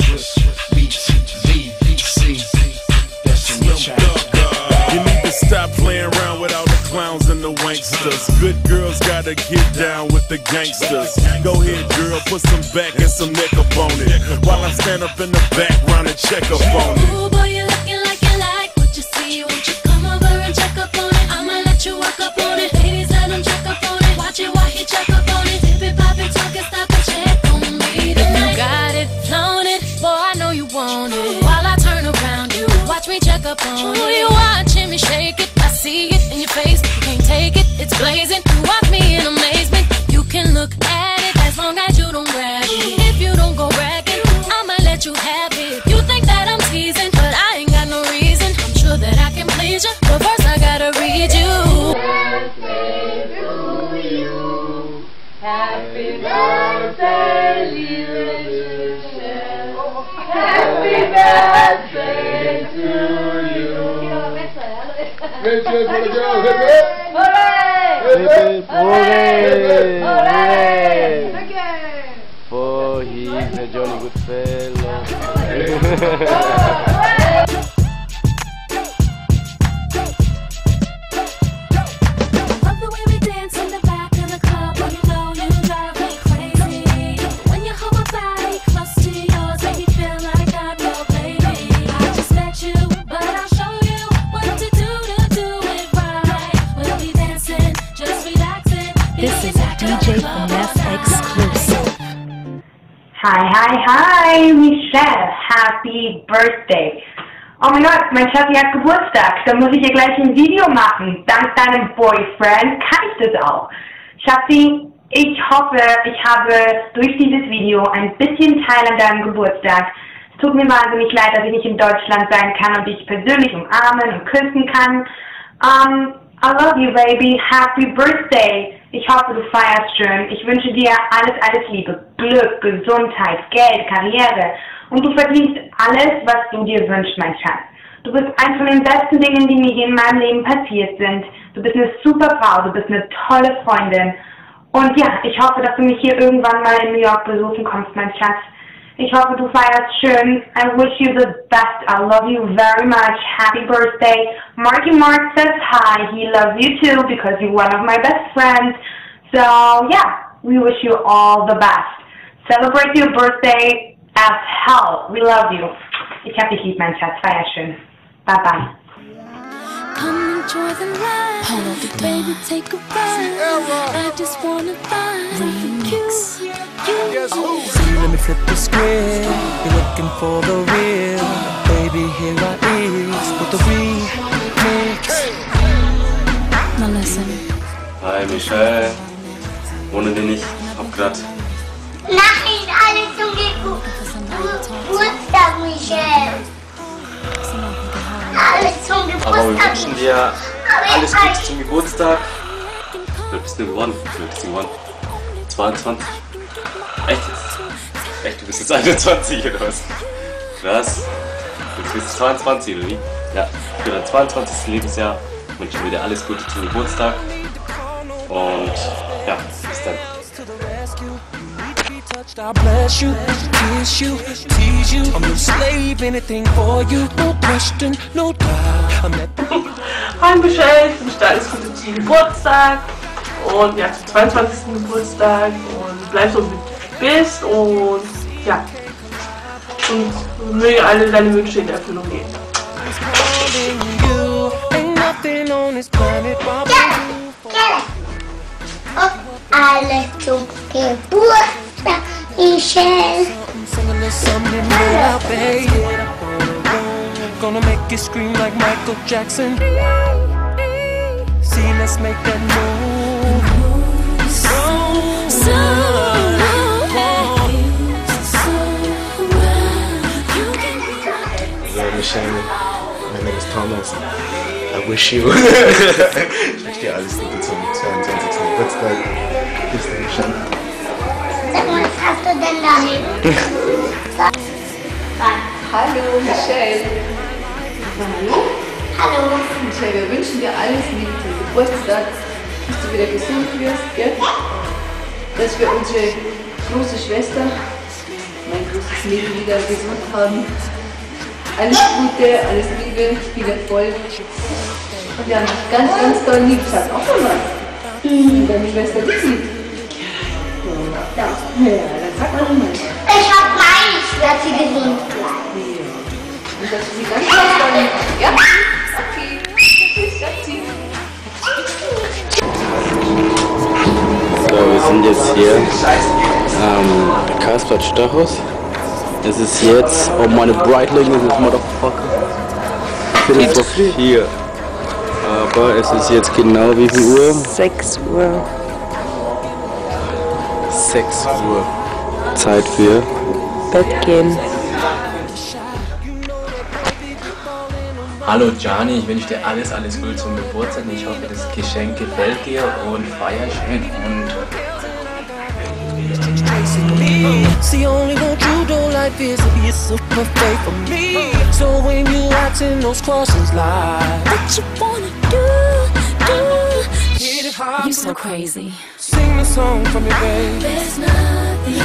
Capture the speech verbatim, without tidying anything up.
Swish, beats, V, C, that's in the track. You need to stop playing around with all the clowns and the wanksters. Good girls gotta get down with the gangsters. Go ahead, girl, put some back and some neck up on it, while I stand up in the background and check up on it. Ooh, boy, you're looking like you like what you see. Won't you come over and check up on it? I'ma let you work up on it. Ladies, let him check up on it. Watch it while he check up on it. Dip it, pop it, talk it, stop and check on me tonight. You got it, flown it, boy, I know you want it. While I turn around, you watch me check up on it. Ooh, you watching me shake it, I see it in your face. You can't take it, it's blazing. You watch me in amazement. You can look at it as long as you don't grab it. If you don't go bragging, I'ma let you have it. You think that I'm teasing, but I ain't got no reason. I'm sure that I can please you, but first I gotta read you. Happy birthday, dear Michelle. Happy birthday to you. Mention for the girls, hip hip! Hooray! Hooray! Hooray! Hooray! For he's a jolly good fellow. Love the way we dance in the back of the club. When you know you drive me crazy. When you hold my body close to yours, make me feel like I'm your baby. I just met you, but I'll show you what to do to do it right. We'll be dancing, just relaxing. This is a D J Finesse exclusive. Hi, hi, hi, Michelle, happy birthday. Oh mein Gott, mein Schatzi hat Geburtstag, da muss ich ihr gleich ein Video machen. Dank deinem Boyfriend kann ich das auch. Schatzi, ich hoffe, ich habe durch dieses Video ein bisschen Teil an deinem Geburtstag. Es tut mir wahnsinnig leid, dass ich nicht in Deutschland sein kann und dich persönlich umarmen und küssen kann. Um, I love you, baby. Happy birthday. Ich hoffe, du feierst schön. Ich wünsche dir alles, alles Liebe. Glück, Gesundheit, Geld, Karriere. Und du verdienst alles, was du dir wünschst, mein Schatz. Du bist eins von den besten Dingen, die mir in meinem Leben passiert sind. Du bist eine super Frau, du bist eine tolle Freundin. Und ja, ich hoffe, dass du mich hier irgendwann mal in New York besuchen kommst, mein Schatz. Ich hoffe, du feierst schön. I wish you the best. I love you very much. Happy birthday. Marky Mark says hi. He loves you too because you're one of my best friends. So, yeah, we wish you all the best. Celebrate your birthday as hell. We love you. Ich hab dich lieb, mein Schatz. Feier schön. Bye, bye. Come enjoy the life. Hold it, baby, take a ride. I just wanna find something cute. Guess who? See, let me flip the script. You're looking for the real. Baby, here I is with the remix. Now listen. Hi Michelle. Ohne den ich hab grad. Nein, alles zum Geburtstag, Michelle. Alles zum Geburtstag. Aber wir wünschen dir alles Gute zum Geburtstag. Wie alt bist du geworden? Wie alt bist du geworden? zweiundzwanzig. Echt jetzt? Echt, du bist jetzt einundzwanzig oder was? Krass. Du bist zweiundzwanzig oder wie? Ja, für dein zweiundzwanzigsten Lebensjahr wünschen wir dir alles Gute zum Geburtstag. Und ja, bis dann. I bless you, kiss you, tease you. I'm no slave, anything for you. No question, no doubt. I'm that. Hi Michelle, ich wünsche dir alles Gute zum Geburtstag und ja, zum zweiundzwanzigsten Geburtstag und bleib so wie du bist und ja, und möge alle deine Wünsche in Erfüllung gehen. Ja, und alle zum Geburtstag, Michelle. Gonna make it scream like Michael Jackson. See, let's make that move. So, so, Hello, Michelle. My name is Thomas. I wish you. Ich wünsche dir alles Gute zum zweiundzwanzigsten Geburtstag. Bis dann, Michelle. Sag mal, was hast du denn da hinten? Hallo Michelle. Hallo? Hallo. Michelle, wir wünschen dir alles Liebe zum Geburtstag, dass du wieder gesund wirst, gell? Dass wir unsere große Schwester, mein großes das Leben wieder gesund haben. Alles Gute, alles Liebe, viel Erfolg. Und wir haben dich ganz, ganz doll lieb. Sag auch mal was. Mhm. Deine Schwester dich lieb. Ja, ja, dann sag mal mal. Ich hab meine Schwester gesehen. Und dass du sie ganz, ganz doll lieb hast. Ja? Okay. Okay, So, wir sind jetzt hier am Karlsplatz Stachus. Es ist jetzt, oh meine Breitling, das ist Motherfucker. Viertel vor vier. Aber es ist jetzt genau wie viel Uhr? sechs Uhr. sechs Uhr. Zeit für Bett gehen. Hallo Gianni, ich wünsche dir alles, alles Gute zum Geburtstag. Ich hoffe, das Geschenk gefällt dir und feier schön und See, only what you don't like is to be a super faith for me. So when you acting those questions like What you wanna do, do hit it hard, You so crazy. sing the song from your baby. There's nothing